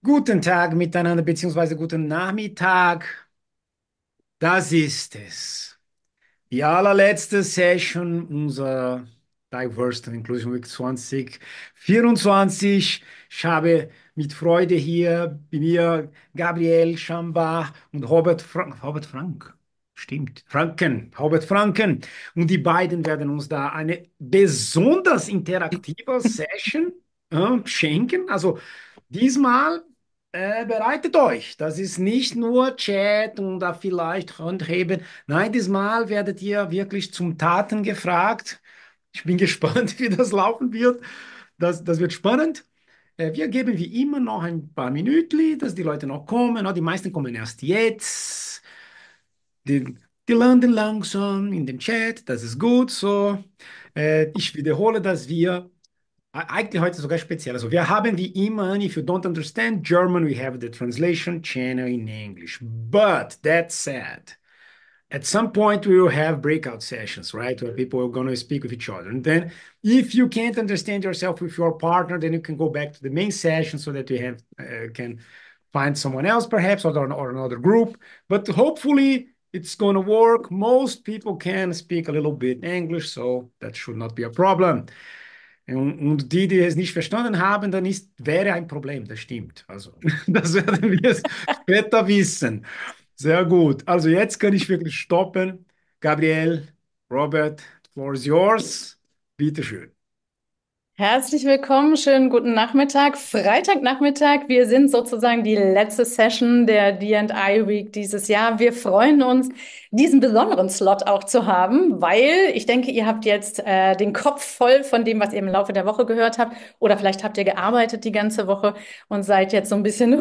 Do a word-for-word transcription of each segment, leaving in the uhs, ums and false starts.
Guten Tag miteinander, beziehungsweise guten Nachmittag. Das ist es. Die allerletzte Session unserer Diversity and Inclusion Week zwanzig vierundzwanzig. Ich habe mit Freude hier bei mir Gabriel Schambach und Robert Frank. Robert Frank. Stimmt, Franken, Robert Franken. Und die beiden werden uns da eine besonders interaktive Session äh, schenken. Also diesmal äh, bereitet euch. Das ist nicht nur Chat und da vielleicht Handheben. Nein, diesmal werdet ihr wirklich zum Taten gefragt. Ich bin gespannt, wie das laufen wird. Das, das wird spannend. Äh, wir geben wie immer noch ein paar Minuten, dass die Leute noch kommen. Oh, die meisten kommen erst jetzt. Die, die landen langsam in dem Chat. Das ist gut so. Äh, ich wiederhole, dass wir E- eigentlich heute sogar speziell. Also wir haben wie immer, if you don't understand German, we have the translation channel in English. But that said, at some point we will have breakout sessions, right? Where people are going to speak with each other. And then if you can't understand yourself with your partner, then you can go back to the main session so that you have uh, can find someone else perhaps or, or another group. But hopefully it's going to work. Most people can speak a little bit English, so that should not be a problem. Und, und die, die es nicht verstanden haben, dann ist, wäre ein Problem, das stimmt. Also, das werden wir später wissen. Sehr gut. Also, jetzt kann ich wirklich stoppen. Gabriel, Robert, the floor is yours. Bitteschön. Herzlich willkommen, schönen guten Nachmittag. Freitagnachmittag. Wir sind sozusagen die letzte Session der D and I Week dieses Jahr. Wir freuen uns, diesen besonderen Slot auch zu haben, weil ich denke, ihr habt jetzt äh, den Kopf voll von dem, was ihr im Laufe der Woche gehört habt. Oder vielleicht habt ihr gearbeitet die ganze Woche und seid jetzt so ein bisschen.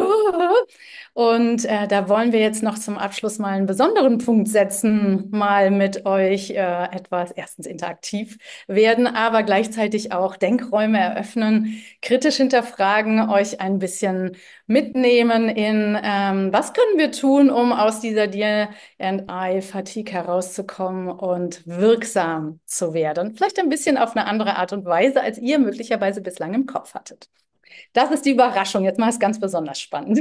Und äh, da wollen wir jetzt noch zum Abschluss mal einen besonderen Punkt setzen, mal mit euch äh, etwas erstens interaktiv werden, aber gleichzeitig auch Denkräume eröffnen, kritisch hinterfragen, euch ein bisschen mitnehmen in, ähm, was können wir tun, um aus dieser D and I-Fatigue herauszukommen und wirksam zu werden. Vielleicht ein bisschen auf eine andere Art und Weise, als ihr möglicherweise bislang im Kopf hattet. Das ist die Überraschung. Jetzt mal ist ganz besonders spannend.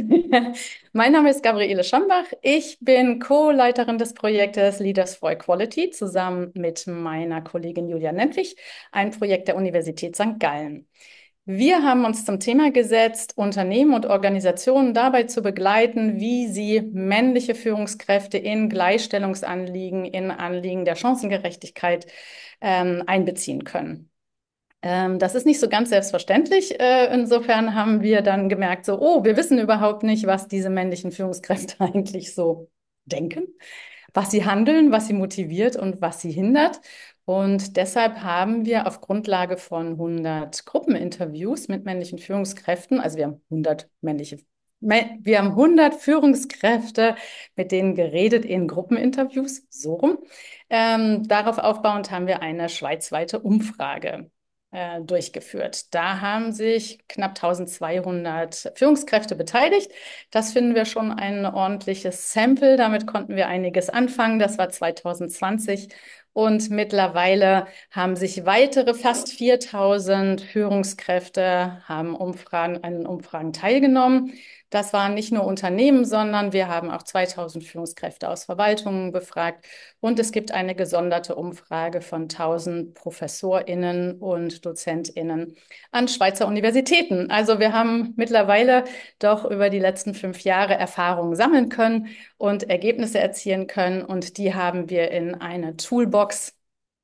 Mein Name ist Gabriele Schambach. Ich bin Co-Leiterin des Projektes Leaders for Equality zusammen mit meiner Kollegin Julia Nentwich, ein Projekt der Universität Sankt Gallen. Wir haben uns zum Thema gesetzt, Unternehmen und Organisationen dabei zu begleiten, wie sie männliche Führungskräfte in Gleichstellungsanliegen, in Anliegen der Chancengerechtigkeit ähm, einbeziehen können. Ähm, das ist nicht so ganz selbstverständlich. Äh, insofern haben wir dann gemerkt, so, oh, wir wissen überhaupt nicht, was diese männlichen Führungskräfte eigentlich so denken, was sie handeln, was sie motiviert und was sie hindert. Und deshalb haben wir auf Grundlage von hundert Gruppeninterviews mit männlichen Führungskräften, also wir haben hundert männliche, wir haben hundert Führungskräfte, mit denen geredet in Gruppeninterviews, so rum. Ähm, darauf aufbauend haben wir eine schweizweite Umfrage äh, durchgeführt. Da haben sich knapp eintausendzweihundert Führungskräfte beteiligt. Das finden wir schon ein ordentliches Sample. Damit konnten wir einiges anfangen. Das war zweitausendzwanzig. Und mittlerweile haben sich weitere fast viertausend Führungskräfte haben Umfragen, an Umfragen teilgenommen. Das waren nicht nur Unternehmen, sondern wir haben auch zweitausend Führungskräfte aus Verwaltungen befragt. Und es gibt eine gesonderte Umfrage von tausend ProfessorInnen und DozentInnen an Schweizer Universitäten. Also wir haben mittlerweile doch über die letzten fünf Jahre Erfahrungen sammeln können und Ergebnisse erzielen können. Und die haben wir in eine Toolbox,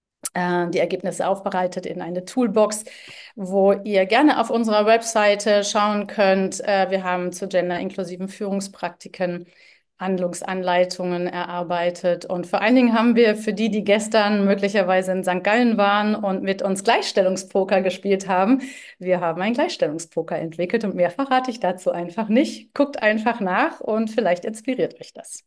äh, die Ergebnisse aufbereitet in eine Toolbox, wo ihr gerne auf unserer Webseite schauen könnt. Äh, wir haben zu genderinklusiven Führungspraktiken Handlungsanleitungen erarbeitet. Und vor allen Dingen haben wir für die, die gestern möglicherweise in Sankt Gallen waren und mit uns Gleichstellungspoker gespielt haben, wir haben ein Gleichstellungspoker entwickelt und mehr verrate ich dazu einfach nicht. Guckt einfach nach und vielleicht inspiriert euch das.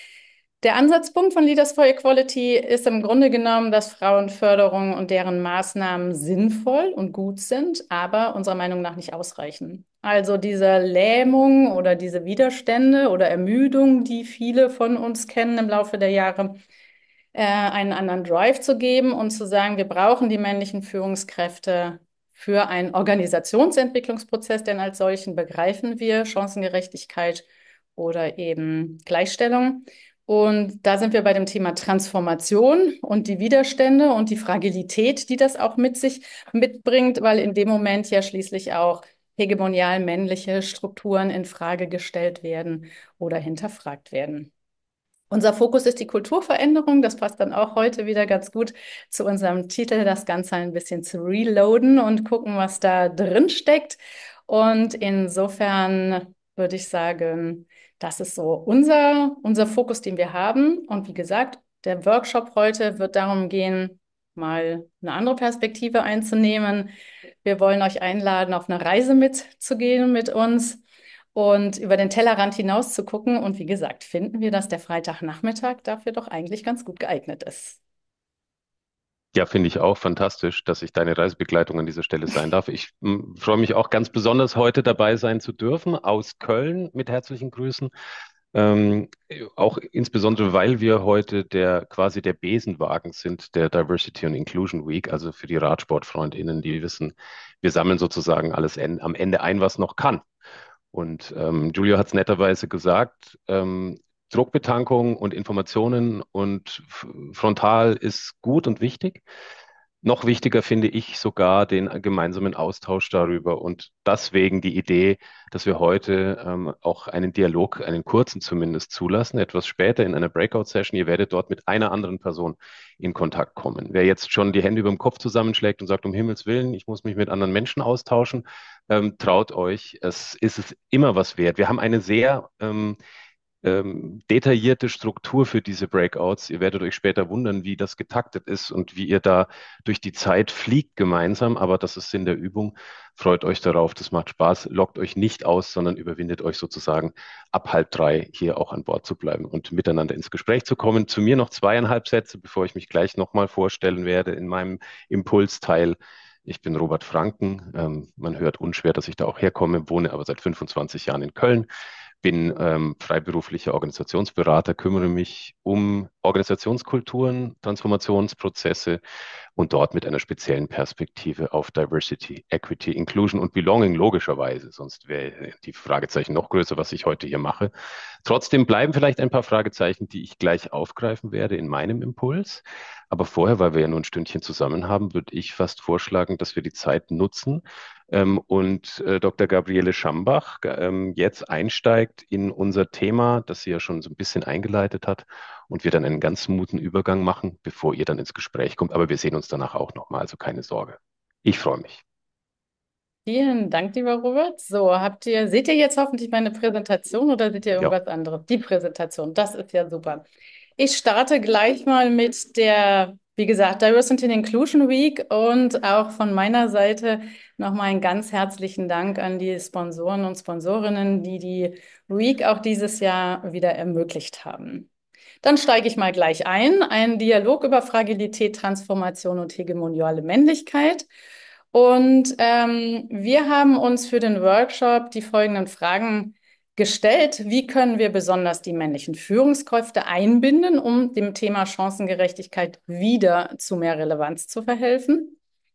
Der Ansatzpunkt von Leaders for Equality ist im Grunde genommen, dass Frauenförderung und deren Maßnahmen sinnvoll und gut sind, aber unserer Meinung nach nicht ausreichen. Also diese Lähmung oder diese Widerstände oder Ermüdung, die viele von uns kennen im Laufe der Jahre, äh, einen anderen Drive zu geben und zu sagen, wir brauchen die männlichen Führungskräfte für einen Organisationsentwicklungsprozess, denn als solchen begreifen wir Chancengerechtigkeit oder eben Gleichstellung. Und da sind wir bei dem Thema Transformation und die Widerstände und die Fragilität, die das auch mit sich mitbringt, weil in dem Moment ja schließlich auch hegemonial männliche Strukturen in Frage gestellt werden oder hinterfragt werden. Unser Fokus ist die Kulturveränderung. Das passt dann auch heute wieder ganz gut zu unserem Titel, das Ganze ein bisschen zu reloaden und gucken, was da drin steckt. Und insofern würde ich sagen, das ist so unser, unser Fokus, den wir haben. Und wie gesagt, der Workshop heute wird darum gehen, mal eine andere Perspektive einzunehmen. Wir wollen euch einladen, auf eine Reise mitzugehen mit uns und über den Tellerrand hinaus zu gucken. Und wie gesagt, finden wir, dass der Freitagnachmittag dafür doch eigentlich ganz gut geeignet ist. Ja, finde ich auch fantastisch, dass ich deine Reisebegleitung an dieser Stelle sein darf. Ich mm, freue mich auch ganz besonders, heute dabei sein zu dürfen, aus Köln mit herzlichen Grüßen. Ähm, auch insbesondere, weil wir heute der quasi der Besenwagen sind der Diversity and Inclusion Week, also für die RadsportfreundInnen, die wissen, wir sammeln sozusagen alles en am Ende ein, was noch kann. Und ähm, Julio hat es netterweise gesagt, ähm, Druckbetankung und Informationen und f- frontal ist gut und wichtig. Noch wichtiger finde ich sogar den gemeinsamen Austausch darüber und deswegen die Idee, dass wir heute ähm, auch einen Dialog, einen kurzen zumindest zulassen, etwas später in einer Breakout-Session. Ihr werdet dort mit einer anderen Person in Kontakt kommen. Wer jetzt schon die Hände über dem Kopf zusammenschlägt und sagt, um Himmels Willen, ich muss mich mit anderen Menschen austauschen, ähm, traut euch, es ist es immer was wert. Wir haben eine sehr ähm, ähm, detaillierte Struktur für diese Breakouts. Ihr werdet euch später wundern, wie das getaktet ist und wie ihr da durch die Zeit fliegt gemeinsam. Aber das ist Sinn der Übung. Freut euch darauf, das macht Spaß. Lockt euch nicht aus, sondern überwindet euch sozusagen ab halb drei hier auch an Bord zu bleiben und miteinander ins Gespräch zu kommen. Zu mir noch zweieinhalb Sätze, bevor ich mich gleich nochmal vorstellen werde in meinem Impulsteil. Ich bin Robert Franken. Ähm, man hört unschwer, dass ich da auch herkomme, wohne aber seit fünfundzwanzig Jahren in Köln, bin ähm, freiberuflicher Organisationsberater, kümmere mich um Organisationskulturen, Transformationsprozesse und dort mit einer speziellen Perspektive auf Diversity, Equity, Inclusion und Belonging logischerweise. Sonst wäre die Fragezeichen noch größer, was ich heute hier mache. Trotzdem bleiben vielleicht ein paar Fragezeichen, die ich gleich aufgreifen werde in meinem Impuls. Aber vorher, weil wir ja nur ein Stündchen zusammen haben, würde ich fast vorschlagen, dass wir die Zeit nutzen, ähm, und äh, Doktor Gabriele Schambach ähm, jetzt einsteigt in unser Thema, das sie ja schon so ein bisschen eingeleitet hat und wir dann einen ganz smoothen Übergang machen, bevor ihr dann ins Gespräch kommt. Aber wir sehen uns danach auch nochmal, also keine Sorge. Ich freue mich. Vielen Dank, lieber Robert. So, habt ihr, seht ihr jetzt hoffentlich meine Präsentation oder seht ihr Ja. irgendwas anderes? Die Präsentation, das ist ja super. Ich starte gleich mal mit der, wie gesagt, Diversity and Inclusion Week und auch von meiner Seite nochmal einen ganz herzlichen Dank an die Sponsoren und Sponsorinnen, die die Week auch dieses Jahr wieder ermöglicht haben. Dann steige ich mal gleich ein. Ein Dialog über Fragilität, Transformation und hegemoniale Männlichkeit. Und ähm, wir haben uns für den Workshop die folgenden Fragen gestellt. Wie können wir besonders die männlichen Führungskräfte einbinden, um dem Thema Chancengerechtigkeit wieder zu mehr Relevanz zu verhelfen?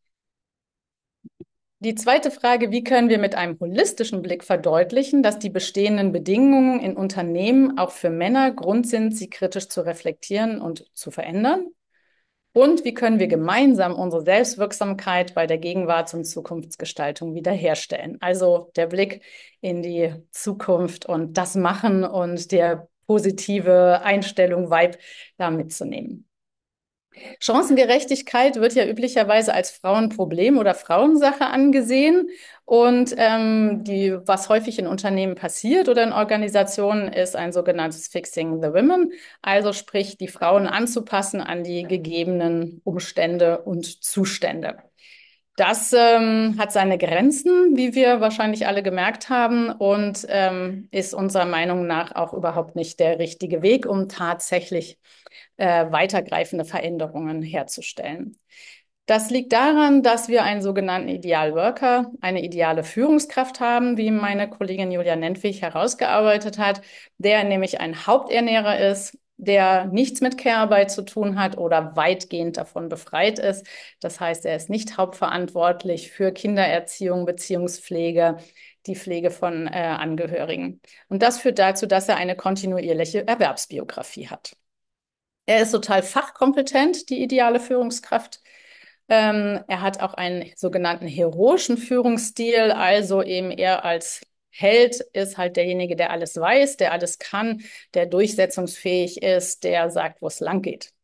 Die zweite Frage, wie können wir mit einem holistischen Blick verdeutlichen, dass die bestehenden Bedingungen in Unternehmen auch für Männer Grund sind, sie kritisch zu reflektieren und zu verändern? Und wie können wir gemeinsam unsere Selbstwirksamkeit bei der Gegenwarts- und Zukunftsgestaltung wiederherstellen? Also der Blick in die Zukunft und das Machen und der positive Einstellung, Vibe da mitzunehmen. Chancengerechtigkeit wird ja üblicherweise als Frauenproblem oder Frauensache angesehen. Und ähm, die, was häufig in Unternehmen passiert oder in Organisationen, ist ein sogenanntes Fixing the Women, also sprich, die Frauen anzupassen an die gegebenen Umstände und Zustände. Das ähm, hat seine Grenzen, wie wir wahrscheinlich alle gemerkt haben, und ähm, ist unserer Meinung nach auch überhaupt nicht der richtige Weg, um tatsächlich äh, weitergreifende Veränderungen herzustellen. Das liegt daran, dass wir einen sogenannten Ideal Worker, eine ideale Führungskraft haben, wie meine Kollegin Julia Nentwich herausgearbeitet hat, der nämlich ein Haupternährer ist, der nichts mit Care-Arbeit zu tun hat oder weitgehend davon befreit ist. Das heißt, er ist nicht hauptverantwortlich für Kindererziehung, Beziehungspflege, die Pflege von äh, Angehörigen. Und das führt dazu, dass er eine kontinuierliche Erwerbsbiografie hat. Er ist total fachkompetent, die ideale Führungskraft. Ähm, er hat auch einen sogenannten heroischen Führungsstil, also eben er als Held ist halt derjenige, der alles weiß, der alles kann, der durchsetzungsfähig ist, der sagt, wo es lang geht.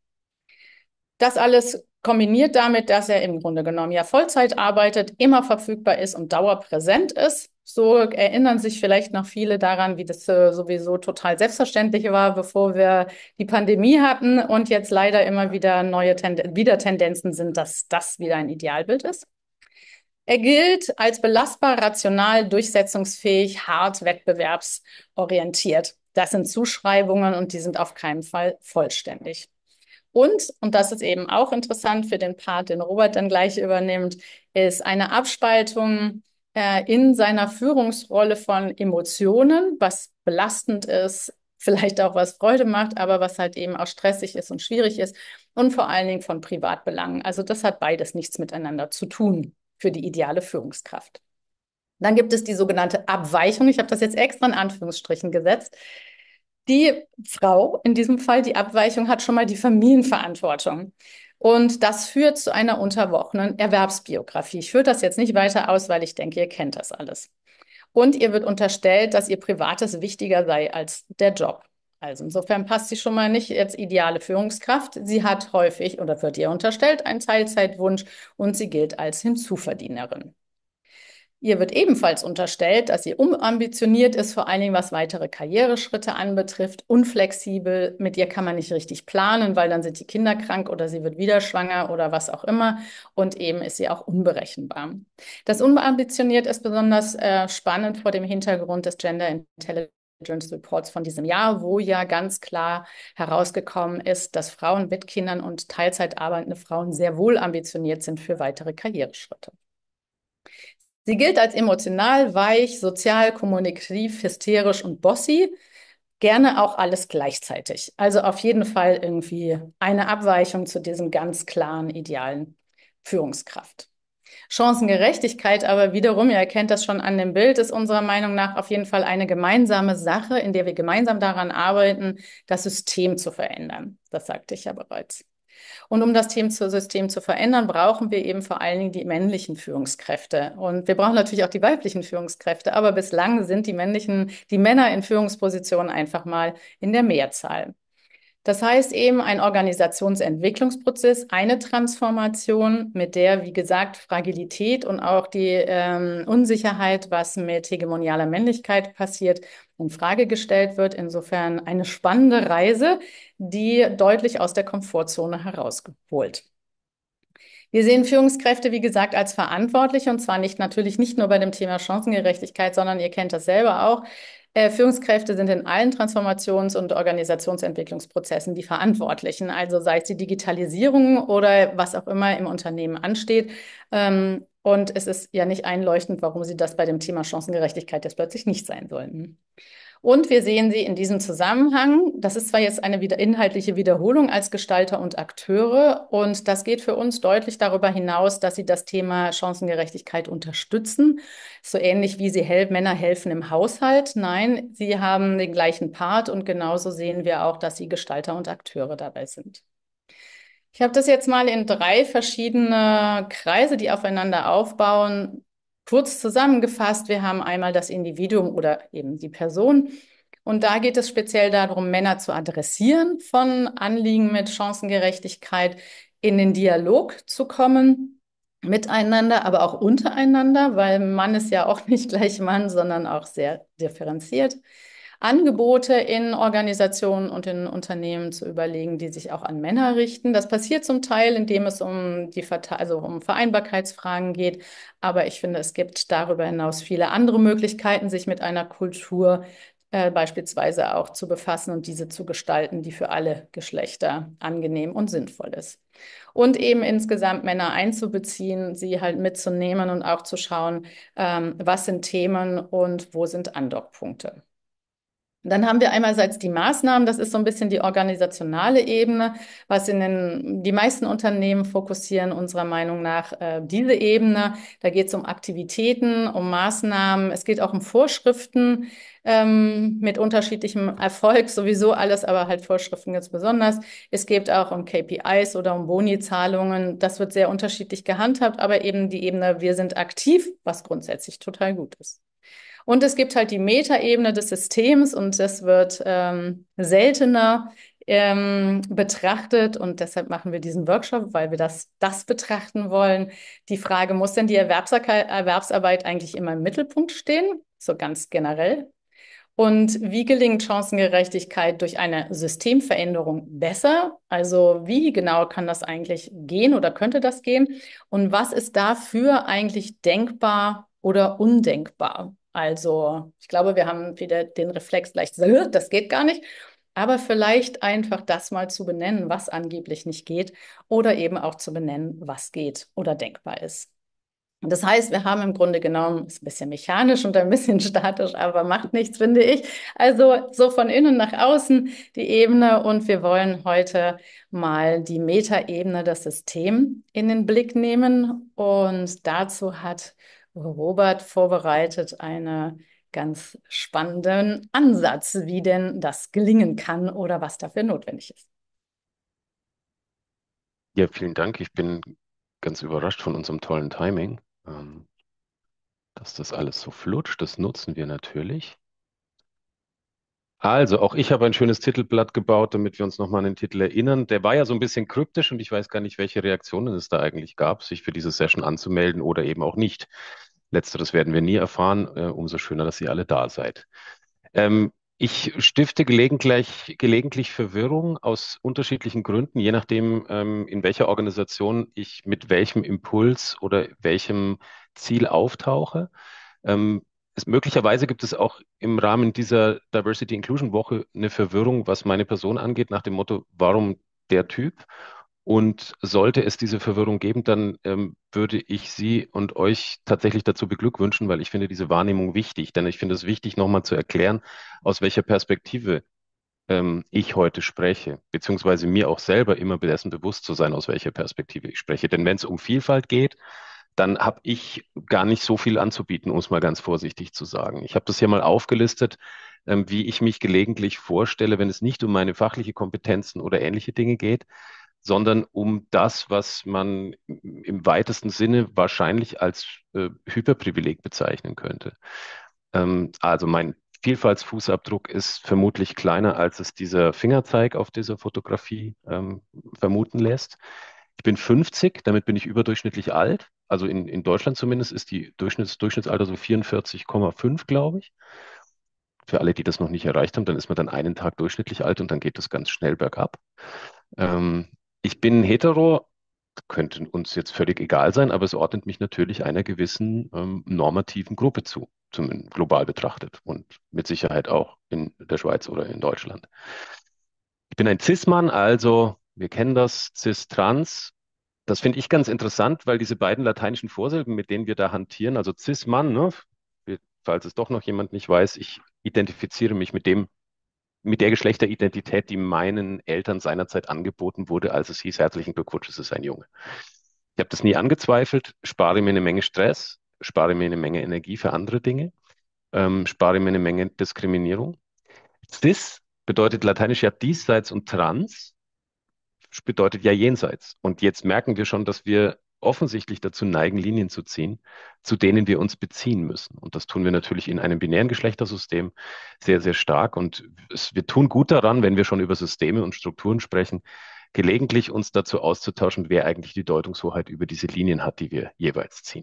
Das alles kombiniert damit, dass er im Grunde genommen ja Vollzeit arbeitet, immer verfügbar ist und dauerpräsent ist. So erinnern sich vielleicht noch viele daran, wie das äh, sowieso total selbstverständlich war, bevor wir die Pandemie hatten und jetzt leider immer wieder neue Tend wieder Tendenzen sind, dass das wieder ein Idealbild ist. Er gilt als belastbar, rational, durchsetzungsfähig, hart, wettbewerbsorientiert. Das sind Zuschreibungen und die sind auf keinen Fall vollständig. Und, und das ist eben auch interessant für den Part, den Robert dann gleich übernimmt, ist eine Abspaltung äh, in seiner Führungsrolle von Emotionen, was belastend ist, vielleicht auch was Freude macht, aber was halt eben auch stressig ist und schwierig ist und vor allen Dingen von Privatbelangen. Also das hat beides nichts miteinander zu tun für die ideale Führungskraft. Dann gibt es die sogenannte Abweichung. Ich habe das jetzt extra in Anführungsstrichen gesetzt. Die Frau, in diesem Fall die Abweichung, hat schon mal die Familienverantwortung. Und das führt zu einer unterbrochenen Erwerbsbiografie. Ich führe das jetzt nicht weiter aus, weil ich denke, ihr kennt das alles. Und ihr wird unterstellt, dass ihr Privates wichtiger sei als der Job. Also insofern passt sie schon mal nicht als ideale Führungskraft. Sie hat häufig oder wird ihr unterstellt einen Teilzeitwunsch und sie gilt als Hinzuverdienerin. Ihr wird ebenfalls unterstellt, dass sie unambitioniert ist, vor allen Dingen was weitere Karriereschritte anbetrifft, unflexibel. Mit ihr kann man nicht richtig planen, weil dann sind die Kinder krank oder sie wird wieder schwanger oder was auch immer. Und eben ist sie auch unberechenbar. Das unambitioniert ist besonders äh, spannend vor dem Hintergrund des Gender Intelligence Reports von diesem Jahr, wo ja ganz klar herausgekommen ist, dass Frauen mit Kindern und Teilzeit arbeitende Frauen sehr wohl ambitioniert sind für weitere Karriereschritte. Sie gilt als emotional, weich, sozial, kommunikativ, hysterisch und bossy. Gerne auch alles gleichzeitig. Also auf jeden Fall irgendwie eine Abweichung zu diesem ganz klaren, idealen Führungskraft. Chancengerechtigkeit aber wiederum, ihr erkennt das schon an dem Bild, ist unserer Meinung nach auf jeden Fall eine gemeinsame Sache, in der wir gemeinsam daran arbeiten, das System zu verändern. Das sagte ich ja bereits. Und um das System zu verändern, brauchen wir eben vor allen Dingen die männlichen Führungskräfte. Und wir brauchen natürlich auch die weiblichen Führungskräfte, aber bislang sind die männlichen, die Männer in Führungspositionen einfach mal in der Mehrzahl. Das heißt eben ein Organisationsentwicklungsprozess, eine Transformation, mit der, wie gesagt, Fragilität und auch die ähm, Unsicherheit, was mit hegemonialer Männlichkeit passiert, in Frage gestellt wird. Insofern eine spannende Reise, die deutlich aus der Komfortzone herausgeholt. Wir sehen Führungskräfte, wie gesagt, als verantwortlich und zwar nicht natürlich nicht nur bei dem Thema Chancengerechtigkeit, sondern ihr kennt das selber auch. Äh, Führungskräfte sind in allen Transformations- und Organisationsentwicklungsprozessen die Verantwortlichen, also sei es die Digitalisierung oder was auch immer im Unternehmen ansteht. Ähm, und es ist ja nicht einleuchtend, warum sie das bei dem Thema Chancengerechtigkeit jetzt plötzlich nicht sein sollten. Und wir sehen sie in diesem Zusammenhang. Das ist zwar jetzt eine wieder inhaltliche Wiederholung als Gestalter und Akteure, und das geht für uns deutlich darüber hinaus, dass sie das Thema Chancengerechtigkeit unterstützen. So ähnlich wie sie hel Männer helfen im Haushalt. Nein, sie haben den gleichen Part und genauso sehen wir auch, dass sie Gestalter und Akteure dabei sind. Ich habe das jetzt mal in drei verschiedene Kreise, die aufeinander aufbauen, kurz zusammengefasst. Wir haben einmal das Individuum oder eben die Person. Und da geht es speziell darum, Männer zu adressieren von Anliegen mit Chancengerechtigkeit, in den Dialog zu kommen, miteinander, aber auch untereinander, weil Mann ist ja auch nicht gleich Mann, sondern auch sehr differenziert. Angebote in Organisationen und in Unternehmen zu überlegen, die sich auch an Männer richten. Das passiert zum Teil, indem es um die Verte- also um Vereinbarkeitsfragen geht. Aber ich finde, es gibt darüber hinaus viele andere Möglichkeiten, sich mit einer Kultur äh, beispielsweise auch zu befassen und diese zu gestalten, die für alle Geschlechter angenehm und sinnvoll ist. Und eben insgesamt Männer einzubeziehen, sie halt mitzunehmen und auch zu schauen, ähm, was sind Themen und wo sind Andockpunkte. Dann haben wir einerseits die Maßnahmen, das ist so ein bisschen die organisationale Ebene, was in den, die meisten Unternehmen fokussieren unserer Meinung nach äh, diese Ebene. Da geht es um Aktivitäten, um Maßnahmen, es geht auch um Vorschriften ähm, mit unterschiedlichem Erfolg, sowieso alles, aber halt Vorschriften ganz besonders. Es geht auch um K P Is oder um Boni-Zahlungen. Das wird sehr unterschiedlich gehandhabt, aber eben die Ebene, wir sind aktiv, was grundsätzlich total gut ist. Und es gibt halt die Metaebene des Systems und das wird ähm, seltener ähm, betrachtet und deshalb machen wir diesen Workshop, weil wir das, das betrachten wollen. Die Frage, muss denn die Erwerbsarbeit, Erwerbsarbeit eigentlich immer im Mittelpunkt stehen? So ganz generell. Und wie gelingt Chancengerechtigkeit durch eine Systemveränderung besser? Also wie genau kann das eigentlich gehen oder könnte das gehen? Und was ist dafür eigentlich denkbar oder undenkbar? Also ich glaube, wir haben wieder den Reflex gleich zu sagen, das geht gar nicht. Aber vielleicht einfach das mal zu benennen, was angeblich nicht geht, oder eben auch zu benennen, was geht oder denkbar ist. Das heißt, wir haben im Grunde genommen, ist ein bisschen mechanisch und ein bisschen statisch, aber macht nichts, finde ich. Also so von innen nach außen die Ebene und wir wollen heute mal die Metaebene, das System in den Blick nehmen. Und dazu hat Robert vorbereitet einen ganz spannenden Ansatz, wie denn das gelingen kann oder was dafür notwendig ist. Ja, vielen Dank. Ich bin ganz überrascht von unserem tollen Timing, ähm, dass das alles so flutscht. Das nutzen wir natürlich. Also, auch ich habe ein schönes Titelblatt gebaut, damit wir uns nochmal an den Titel erinnern. Der war ja so ein bisschen kryptisch und ich weiß gar nicht, welche Reaktionen es da eigentlich gab, sich für diese Session anzumelden oder eben auch nicht. Letzteres werden wir nie erfahren. Äh, umso schöner, dass ihr alle da seid. Ähm, ich stifte gelegentlich, gelegentlich Verwirrung aus unterschiedlichen Gründen, je nachdem, ähm, in welcher Organisation ich mit welchem Impuls oder welchem Ziel auftauche. Ähm, es, möglicherweise gibt es auch im Rahmen dieser Diversity Inclusion Woche eine Verwirrung, was meine Person angeht, nach dem Motto, warum der Typ? Und sollte es diese Verwirrung geben, dann ähm, würde ich Sie und euch tatsächlich dazu beglückwünschen, weil ich finde diese Wahrnehmung wichtig. Denn ich finde es wichtig, nochmal zu erklären, aus welcher Perspektive ähm, ich heute spreche, beziehungsweise mir auch selber immer dessen bewusst zu sein, aus welcher Perspektive ich spreche. Denn wenn es um Vielfalt geht, dann habe ich gar nicht so viel anzubieten, um es mal ganz vorsichtig zu sagen. Ich habe das hier mal aufgelistet, ähm, wie ich mich gelegentlich vorstelle, wenn es nicht um meine fachliche Kompetenzen oder ähnliche Dinge geht, sondern um das, was man im weitesten Sinne wahrscheinlich als äh, Hyperprivileg bezeichnen könnte. Ähm, also mein Vielfaltsfußabdruck ist vermutlich kleiner, als es dieser Fingerzeig auf dieser Fotografie ähm, vermuten lässt. Ich bin fünfzig, damit bin ich überdurchschnittlich alt. Also in, in Deutschland zumindest ist die Durchschnitts, Durchschnittsalter so vierundvierzig Komma fünf, glaube ich. Für alle, die das noch nicht erreicht haben, dann ist man dann einen Tag durchschnittlich alt und dann geht das ganz schnell bergab. Ähm, ich bin hetero, könnte uns jetzt völlig egal sein, aber es ordnet mich natürlich einer gewissen ähm, normativen Gruppe zu, zum, global betrachtet und mit Sicherheit auch in der Schweiz oder in Deutschland. Ich bin ein Cis-Mann, also wir kennen das, Cis-Trans. Das finde ich ganz interessant, weil diese beiden lateinischen Vorsilben, mit denen wir da hantieren, also Cis-Mann, ne, falls es doch noch jemand nicht weiß, ich identifiziere mich mit dem, mit der Geschlechteridentität, die meinen Eltern seinerzeit angeboten wurde, als es hieß, herzlichen Glückwunsch, es ist ein Junge. Ich habe das nie angezweifelt, spare mir eine Menge Stress, spare mir eine Menge Energie für andere Dinge, ähm, spare mir eine Menge Diskriminierung. Cis bedeutet lateinisch ja diesseits und trans bedeutet ja jenseits. Und jetzt merken wir schon, dass wir offensichtlich dazu neigen, Linien zu ziehen, zu denen wir uns beziehen müssen. Und das tun wir natürlich in einem binären Geschlechtersystem sehr, sehr stark. Und es, wir tun gut daran, wenn wir schon über Systeme und Strukturen sprechen, gelegentlich uns dazu auszutauschen, wer eigentlich die Deutungshoheit über diese Linien hat, die wir jeweils ziehen.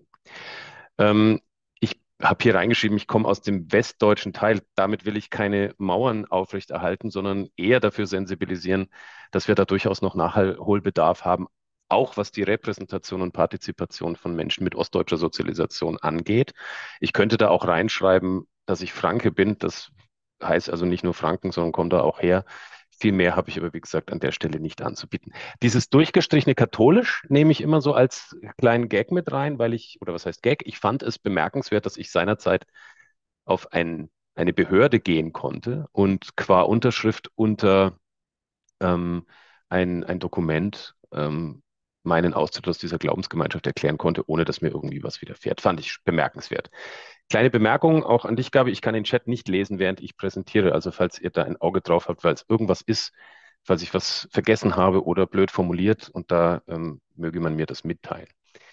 Ähm, ich habe hier reingeschrieben, ich komme aus dem westdeutschen Teil. Damit will ich keine Mauern aufrechterhalten, sondern eher dafür sensibilisieren, dass wir da durchaus noch Nachholbedarf haben, auch was die Repräsentation und Partizipation von Menschen mit ostdeutscher Sozialisation angeht. Ich könnte da auch reinschreiben, dass ich Franke bin. Das heißt also nicht nur Franken, sondern komme da auch her. Viel mehr habe ich aber, wie gesagt, an der Stelle nicht anzubieten. Dieses durchgestrichene katholisch nehme ich immer so als kleinen Gag mit rein, weil ich, oder was heißt Gag? Ich fand es bemerkenswert, dass ich seinerzeit auf ein eine Behörde gehen konnte und qua Unterschrift unter ähm, ein, ein Dokument ähm, meinen Austritt aus dieser Glaubensgemeinschaft erklären konnte, ohne dass mir irgendwie was widerfährt. Fand ich bemerkenswert. Kleine Bemerkung auch an dich, Gabi. Ich kann den Chat nicht lesen, während ich präsentiere. Also falls ihr da ein Auge drauf habt, weil es irgendwas ist, falls ich was vergessen habe oder blöd formuliert, und da ähm, möge man mir das mitteilen.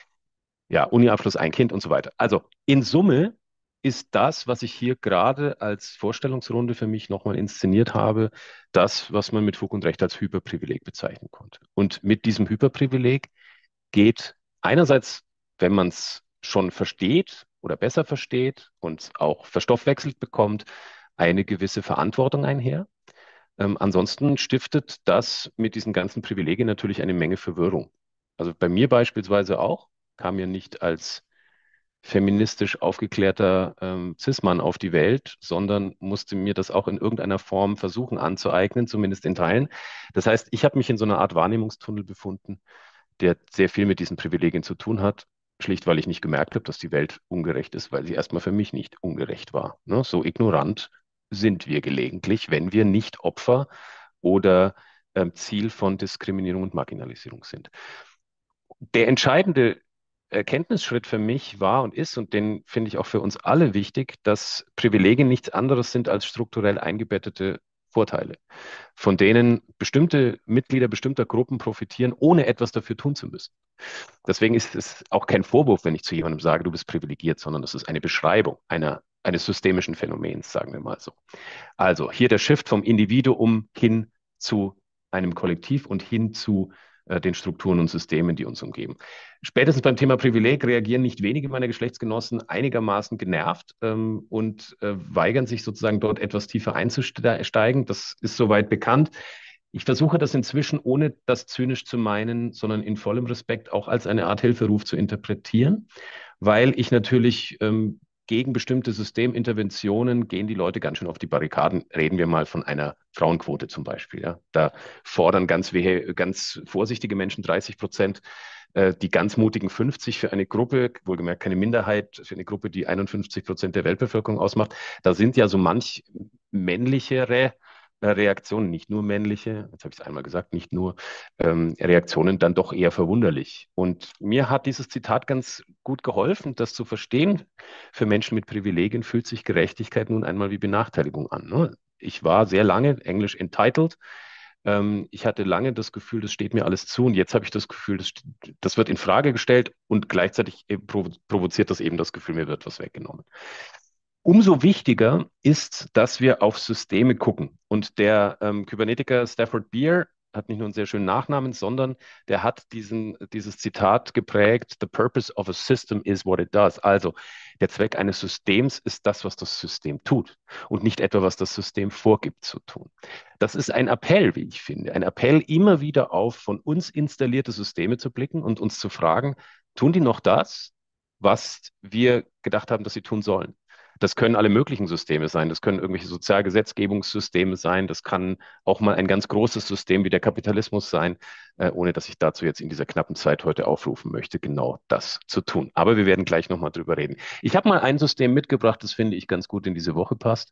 Ja, Uni-Abschluss, ein Kind und so weiter. Also in Summe ist das, was ich hier gerade als Vorstellungsrunde für mich nochmal inszeniert habe, das, was man mit Fug und Recht als Hyperprivileg bezeichnen konnte. Und mit diesem Hyperprivileg geht einerseits, wenn man es schon versteht oder besser versteht und auch verstoffwechselt bekommt, eine gewisse Verantwortung einher. Ähm, ansonsten stiftet das mit diesen ganzen Privilegien natürlich eine Menge Verwirrung. Also bei mir beispielsweise auch, kam ja nicht als feministisch aufgeklärter ähm, Cis-Mann auf die Welt, sondern musste mir das auch in irgendeiner Form versuchen anzueignen, zumindest in Teilen. Das heißt, ich habe mich in so einer Art Wahrnehmungstunnel befunden, der sehr viel mit diesen Privilegien zu tun hat, schlicht weil ich nicht gemerkt habe, dass die Welt ungerecht ist, weil sie erstmal für mich nicht ungerecht war. Ne? So ignorant sind wir gelegentlich, wenn wir nicht Opfer oder ähm, Ziel von Diskriminierung und Marginalisierung sind. Der entscheidende Erkenntnisschritt für mich war und ist, und den finde ich auch für uns alle wichtig, dass Privilegien nichts anderes sind als strukturell eingebettete Vorteile, von denen bestimmte Mitglieder bestimmter Gruppen profitieren, ohne etwas dafür tun zu müssen. Deswegen ist es auch kein Vorwurf, wenn ich zu jemandem sage, du bist privilegiert, sondern das ist eine Beschreibung einer, eines systemischen Phänomens, sagen wir mal so. Also hier der Shift vom Individuum hin zu einem Kollektiv und hin zu äh, den Strukturen und Systemen, die uns umgeben. Spätestens beim Thema Privileg reagieren nicht wenige meiner Geschlechtsgenossen einigermaßen genervt ähm, und äh, weigern sich sozusagen dort etwas tiefer einzusteigen. Das ist soweit bekannt. Ich versuche das inzwischen, ohne das zynisch zu meinen, sondern in vollem Respekt auch als eine Art Hilferuf zu interpretieren, weil ich natürlich ähm, gegen bestimmte Systeminterventionen gehen die Leute ganz schön auf die Barrikaden. Reden wir mal von einer Frauenquote zum Beispiel. Ja. Da fordern ganz, ganz vorsichtige Menschen dreißig Prozent, äh, die ganz mutigen fünfzig für eine Gruppe, wohlgemerkt keine Minderheit, für eine Gruppe, die einundfünfzig Prozent der Weltbevölkerung ausmacht. Da sind ja so manch männlichere Reaktionen, nicht nur männliche, jetzt habe ich es einmal gesagt, nicht nur ähm, Reaktionen, dann doch eher verwunderlich. Und mir hat dieses Zitat ganz gut geholfen, das zu verstehen. Für Menschen mit Privilegien fühlt sich Gerechtigkeit nun einmal wie Benachteiligung an. Ne? Ich war sehr lange, Englisch entitled. Ähm, ich hatte lange das Gefühl, das steht mir alles zu. Und jetzt habe ich das Gefühl, das, das wird in Frage gestellt und gleichzeitig provo provoziert das eben das Gefühl, mir wird was weggenommen. Umso wichtiger ist, dass wir auf Systeme gucken. Und der ähm, Kybernetiker Stafford Beer hat nicht nur einen sehr schönen Nachnamen, sondern der hat diesen, dieses Zitat geprägt: The purpose of a system is what it does. Also der Zweck eines Systems ist das, was das System tut und nicht etwa, was das System vorgibt zu tun. Das ist ein Appell, wie ich finde. Ein Appell, immer wieder auf von uns installierte Systeme zu blicken und uns zu fragen, tun die noch das, was wir gedacht haben, dass sie tun sollen? Das können alle möglichen Systeme sein. Das können irgendwelche Sozialgesetzgebungssysteme sein. Das kann auch mal ein ganz großes System wie der Kapitalismus sein, äh, ohne dass ich dazu jetzt in dieser knappen Zeit heute aufrufen möchte, genau das zu tun. Aber wir werden gleich nochmal drüber reden. Ich habe mal ein System mitgebracht, das finde ich ganz gut in diese Woche passt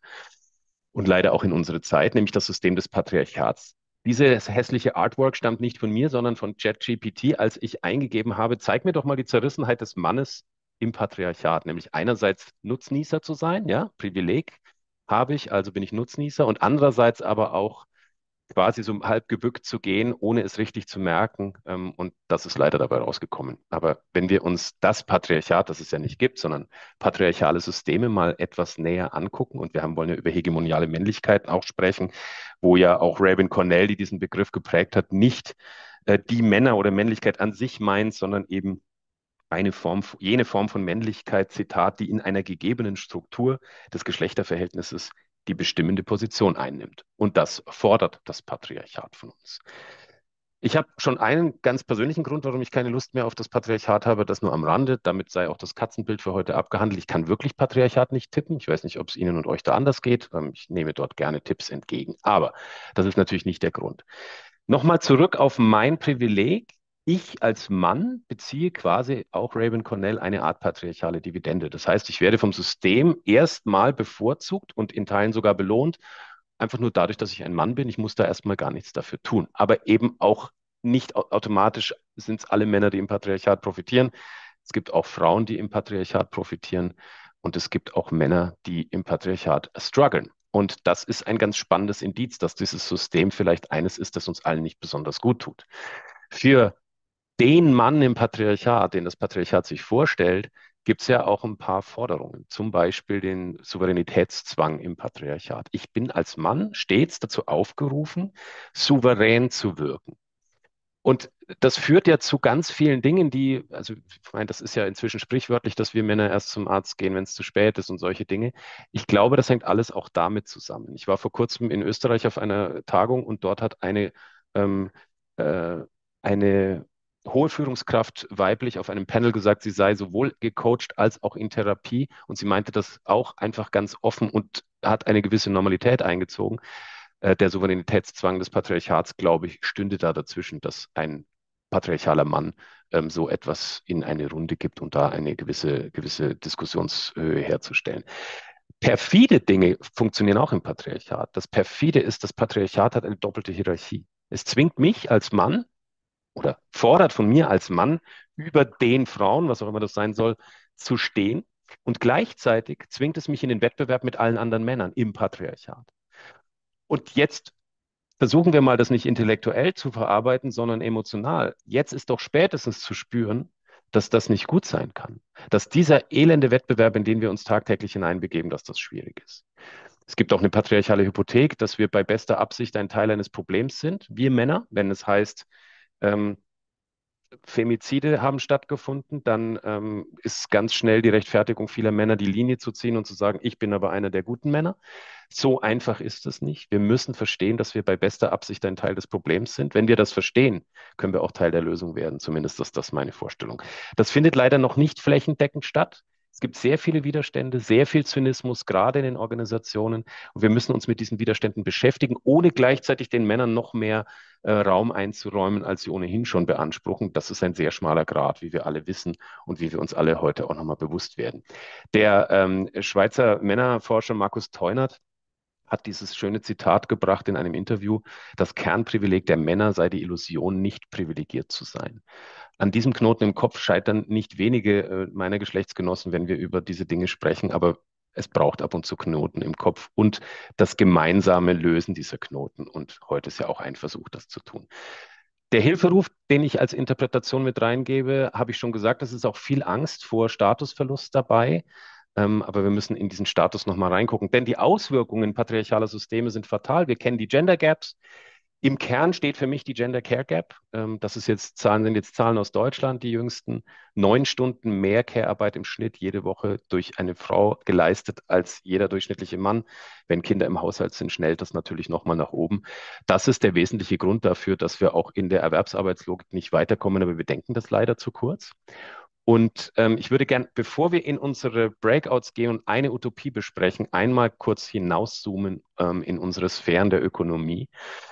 und leider auch in unsere Zeit, nämlich das System des Patriarchats. Dieses hässliche Artwork stammt nicht von mir, sondern von ChatGPT, als ich eingegeben habe, zeig mir doch mal die Zerrissenheit des Mannes im Patriarchat, nämlich einerseits Nutznießer zu sein, ja, Privileg habe ich, also bin ich Nutznießer, und andererseits aber auch quasi so halb gebückt zu gehen, ohne es richtig zu merken. Ähm, und das ist leider dabei rausgekommen. Aber wenn wir uns das Patriarchat, das es ja nicht gibt, sondern patriarchale Systeme mal etwas näher angucken, und wir haben, wollen ja über hegemoniale Männlichkeiten auch sprechen, wo ja auch Rabin Cornell, die diesen Begriff geprägt hat, nicht äh, die Männer oder Männlichkeit an sich meint, sondern eben eine Form, jene Form von Männlichkeit, Zitat, die in einer gegebenen Struktur des Geschlechterverhältnisses die bestimmende Position einnimmt. Und das fordert das Patriarchat von uns. Ich habe schon einen ganz persönlichen Grund, warum ich keine Lust mehr auf das Patriarchat habe, das nur am Rande. Damit sei auch das Katzenbild für heute abgehandelt. Ich kann wirklich Patriarchat nicht tippen. Ich weiß nicht, ob es Ihnen und euch da anders geht. Ich nehme dort gerne Tipps entgegen. Aber das ist natürlich nicht der Grund. Nochmal zurück auf mein Privileg. Ich als Mann beziehe quasi auch Raven Cornell eine Art patriarchale Dividende. Das heißt, ich werde vom System erstmal bevorzugt und in Teilen sogar belohnt, einfach nur dadurch, dass ich ein Mann bin. Ich muss da erstmal gar nichts dafür tun. Aber eben auch nicht au- automatisch sind es alle Männer, die im Patriarchat profitieren. Es gibt auch Frauen, die im Patriarchat profitieren. Und es gibt auch Männer, die im Patriarchat strugglen. Und das ist ein ganz spannendes Indiz, dass dieses System vielleicht eines ist, das uns allen nicht besonders gut tut. Für den Mann im Patriarchat, den das Patriarchat sich vorstellt, gibt es ja auch ein paar Forderungen, zum Beispiel den Souveränitätszwang im Patriarchat. Ich bin als Mann stets dazu aufgerufen, souverän zu wirken. Und das führt ja zu ganz vielen Dingen, die, also ich meine, das ist ja inzwischen sprichwörtlich, dass wir Männer erst zum Arzt gehen, wenn es zu spät ist und solche Dinge. Ich glaube, das hängt alles auch damit zusammen. Ich war vor kurzem in Österreich auf einer Tagung und dort hat eine, ähm, äh, eine hohe Führungskraft weiblich auf einem Panel gesagt, sie sei sowohl gecoacht als auch in Therapie und sie meinte das auch einfach ganz offen und hat eine gewisse Normalität eingezogen. Äh, der Souveränitätszwang des Patriarchats, glaube ich, stünde da dazwischen, dass ein patriarchaler Mann ähm, so etwas in eine Runde gibt und da eine gewisse, gewisse Diskussionshöhe herzustellen. Perfide Dinge funktionieren auch im Patriarchat. Das Perfide ist, das Patriarchat hat eine doppelte Hierarchie. Es zwingt mich als Mann oder fordert von mir als Mann über den Frauen, was auch immer das sein soll, zu stehen. Und gleichzeitig zwingt es mich in den Wettbewerb mit allen anderen Männern im Patriarchat. Und jetzt versuchen wir mal, das nicht intellektuell zu verarbeiten, sondern emotional. Jetzt ist doch spätestens zu spüren, dass das nicht gut sein kann. Dass dieser elende Wettbewerb, in den wir uns tagtäglich hineinbegeben, dass das schwierig ist. Es gibt auch eine patriarchale Hypothek, dass wir bei bester Absicht ein Teil eines Problems sind, wir Männer, wenn es heißt, ähm, Femizide haben stattgefunden, dann ähm, ist ganz schnell die Rechtfertigung vieler Männer, die Linie zu ziehen und zu sagen, ich bin aber einer der guten Männer. So einfach ist es nicht. Wir müssen verstehen, dass wir bei bester Absicht ein Teil des Problems sind. Wenn wir das verstehen, können wir auch Teil der Lösung werden. Zumindest ist das meine Vorstellung. Das findet leider noch nicht flächendeckend statt. Es gibt sehr viele Widerstände, sehr viel Zynismus, gerade in den Organisationen. Und wir müssen uns mit diesen Widerständen beschäftigen, ohne gleichzeitig den Männern noch mehr äh, Raum einzuräumen, als sie ohnehin schon beanspruchen. Das ist ein sehr schmaler Grat, wie wir alle wissen und wie wir uns alle heute auch nochmal bewusst werden. Der ähm, Schweizer Männerforscher Markus Teunert hat dieses schöne Zitat gebracht in einem Interview: Das Kernprivileg der Männer sei die Illusion, nicht privilegiert zu sein. An diesem Knoten im Kopf scheitern nicht wenige äh, meiner Geschlechtsgenossen, wenn wir über diese Dinge sprechen, aber es braucht ab und zu Knoten im Kopf und das gemeinsame Lösen dieser Knoten. Und heute ist ja auch ein Versuch, das zu tun. Der Hilferuf, den ich als Interpretation mit reingebe, habe ich schon gesagt, es ist auch viel Angst vor Statusverlust dabei. Ähm, aber wir müssen in diesen Status nochmal reingucken, denn die Auswirkungen patriarchaler Systeme sind fatal. Wir kennen die Gender Gaps. Im Kern steht für mich die Gender Care Gap. Ähm, das ist jetzt Zahlen, sind jetzt Zahlen aus Deutschland, die jüngsten. Neun Stunden mehr Care-Arbeit im Schnitt jede Woche durch eine Frau geleistet als jeder durchschnittliche Mann. Wenn Kinder im Haushalt sind, schnellt das natürlich nochmal nach oben. Das ist der wesentliche Grund dafür, dass wir auch in der Erwerbsarbeitslogik nicht weiterkommen, aber wir denken das leider zu kurz. Und ähm, ich würde gern, bevor wir in unsere Breakouts gehen und eine Utopie besprechen, einmal kurz hinauszoomen ähm, in unsere Sphären der Ökonomie.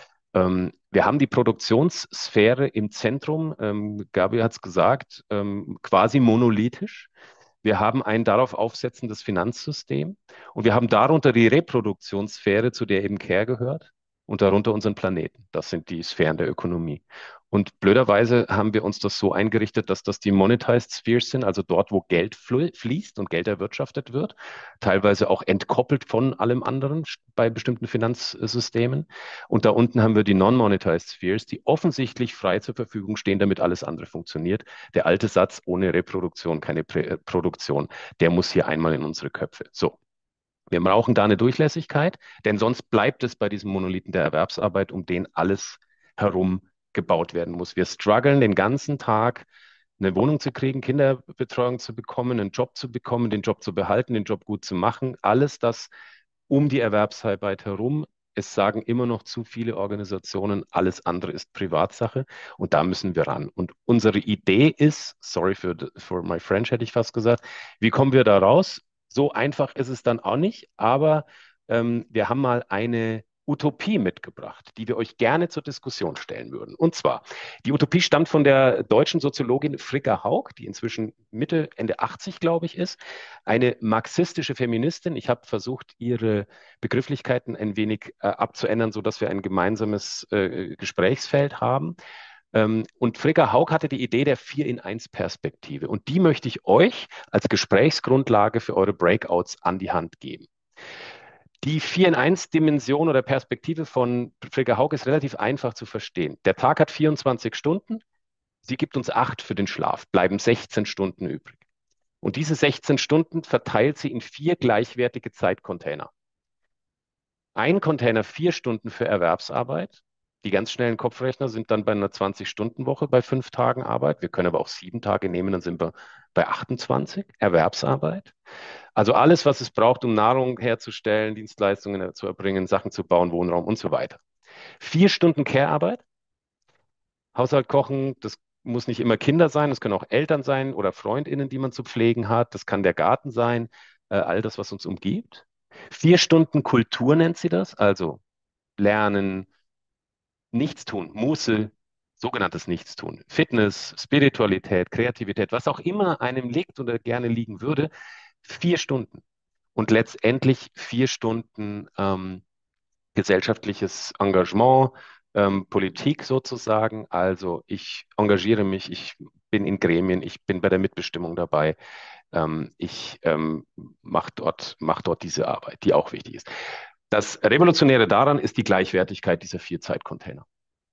Ähm, wir haben die Produktionssphäre im Zentrum, ähm, Gabi hat es gesagt, ähm, quasi monolithisch. Wir haben ein darauf aufsetzendes Finanzsystem und wir haben darunter die Reproduktionssphäre, zu der eben Care gehört, und darunter unseren Planeten. Das sind die Sphären der Ökonomie. Und blöderweise haben wir uns das so eingerichtet, dass das die monetized spheres sind, also dort, wo Geld fließt und Geld erwirtschaftet wird, teilweise auch entkoppelt von allem anderen bei bestimmten Finanzsystemen. Und da unten haben wir die non-monetized spheres, die offensichtlich frei zur Verfügung stehen, damit alles andere funktioniert. Der alte Satz, ohne Reproduktion keine Prä äh, Produktion, der muss hier einmal in unsere Köpfe. So. Wir brauchen da eine Durchlässigkeit, denn sonst bleibt es bei diesem Monolithen der Erwerbsarbeit, um den alles herum gebaut werden muss. Wir strugglen den ganzen Tag, eine Wohnung zu kriegen, Kinderbetreuung zu bekommen, einen Job zu bekommen, den Job zu behalten, den Job gut zu machen. Alles das um die Erwerbsarbeit herum. Es sagen immer noch zu viele Organisationen, alles andere ist Privatsache und da müssen wir ran. Und unsere Idee ist, sorry for, the, for my French, hätte ich fast gesagt, wie kommen wir da raus? So einfach ist es dann auch nicht, aber ähm, wir haben mal eine Utopie mitgebracht, die wir euch gerne zur Diskussion stellen würden. Und zwar, die Utopie stammt von der deutschen Soziologin Fricka Haug, die inzwischen Mitte, Ende achtzig, glaube ich, ist. Eine marxistische Feministin. Ich habe versucht, ihre Begrifflichkeiten ein wenig äh, abzuändern, sodass wir ein gemeinsames äh, Gesprächsfeld haben. Ähm, und Fricka Haug hatte die Idee der vier in eins Perspektive. Und die möchte ich euch als Gesprächsgrundlage für eure Breakouts an die Hand geben. Die vier in eins Dimension oder Perspektive von Fricka Haug ist relativ einfach zu verstehen. Der Tag hat vierundzwanzig Stunden, sie gibt uns acht für den Schlaf, bleiben sechzehn Stunden übrig. Und diese sechzehn Stunden verteilt sie in vier gleichwertige Zeitcontainer. Ein Container vier Stunden für Erwerbsarbeit. Die ganz schnellen Kopfrechner sind dann bei einer zwanzig-Stunden-Woche bei fünf Tagen Arbeit. Wir können aber auch sieben Tage nehmen, dann sind wir bei achtundzwanzig Erwerbsarbeit. Also alles, was es braucht, um Nahrung herzustellen, Dienstleistungen zu erbringen, Sachen zu bauen, Wohnraum und so weiter. Vier Stunden Care-Arbeit, Haushalt kochen, das muss nicht immer Kinder sein, das können auch Eltern sein oder FreundInnen, die man zu pflegen hat. Das kann der Garten sein, äh, all das, was uns umgibt. Vier Stunden Kultur nennt sie das, also Lernen, Nichtstun, Muße, sogenanntes Nichtstun, Fitness, Spiritualität, Kreativität, was auch immer einem liegt oder gerne liegen würde. Vier Stunden. Und letztendlich vier Stunden ähm, gesellschaftliches Engagement, ähm, Politik sozusagen. Also ich engagiere mich, ich bin in Gremien, ich bin bei der Mitbestimmung dabei. Ähm, ich ähm, mache dort, mach dort diese Arbeit, die auch wichtig ist. Das Revolutionäre daran ist die Gleichwertigkeit dieser vier Zeitcontainer.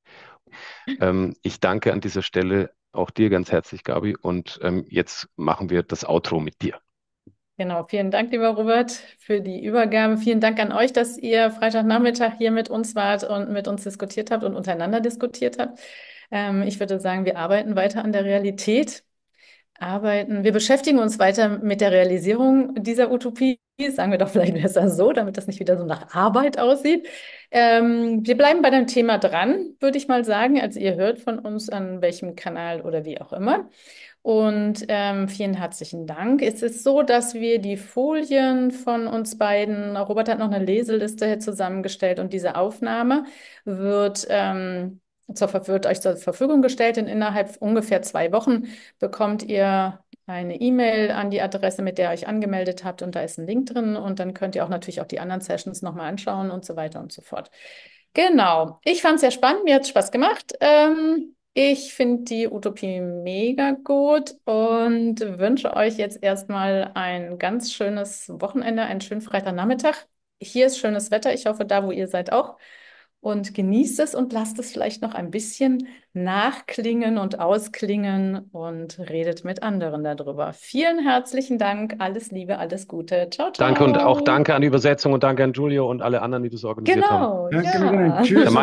Ähm, ich danke an dieser Stelle auch dir ganz herzlich, Gabi. Und ähm, jetzt machen wir das Outro mit dir. Genau, vielen Dank, lieber Robert, für die Übergabe. Vielen Dank an euch, dass ihr Freitagnachmittag hier mit uns wart und mit uns diskutiert habt und untereinander diskutiert habt. Ähm, ich würde sagen, wir arbeiten weiter an der Realität, arbeiten, wir beschäftigen uns weiter mit der Realisierung dieser Utopie. Sagen wir doch vielleicht besser so, damit das nicht wieder so nach Arbeit aussieht. Ähm, wir bleiben bei dem Thema dran, würde ich mal sagen. Also ihr hört von uns an welchem Kanal oder wie auch immer. Und ähm, vielen herzlichen Dank. Es ist so, dass wir die Folien von uns beiden, Robert hat noch eine Leseliste hier zusammengestellt und diese Aufnahme wird, ähm, zur, wird euch zur Verfügung gestellt. Und innerhalb ungefähr zwei Wochen bekommt ihr eine E-Mail an die Adresse, mit der ihr euch angemeldet habt und da ist ein Link drin und dann könnt ihr auch natürlich auch die anderen Sessions nochmal anschauen und so weiter und so fort. Genau. Ich fand es sehr spannend, mir hat es Spaß gemacht. Ähm, ich finde die Utopie mega gut und wünsche euch jetzt erstmal ein ganz schönes Wochenende, einen schönen Freitagnachmittag. Hier ist schönes Wetter. Ich hoffe, da, wo ihr seid, auch. Und genießt es und lasst es vielleicht noch ein bisschen nachklingen und ausklingen und redet mit anderen darüber. Vielen herzlichen Dank. Alles Liebe, alles Gute. Ciao, Danke und auch ciao. danke an die Übersetzung und danke an Julio und alle anderen, die das organisiert haben. Genau, Danke, ja. Tschüss.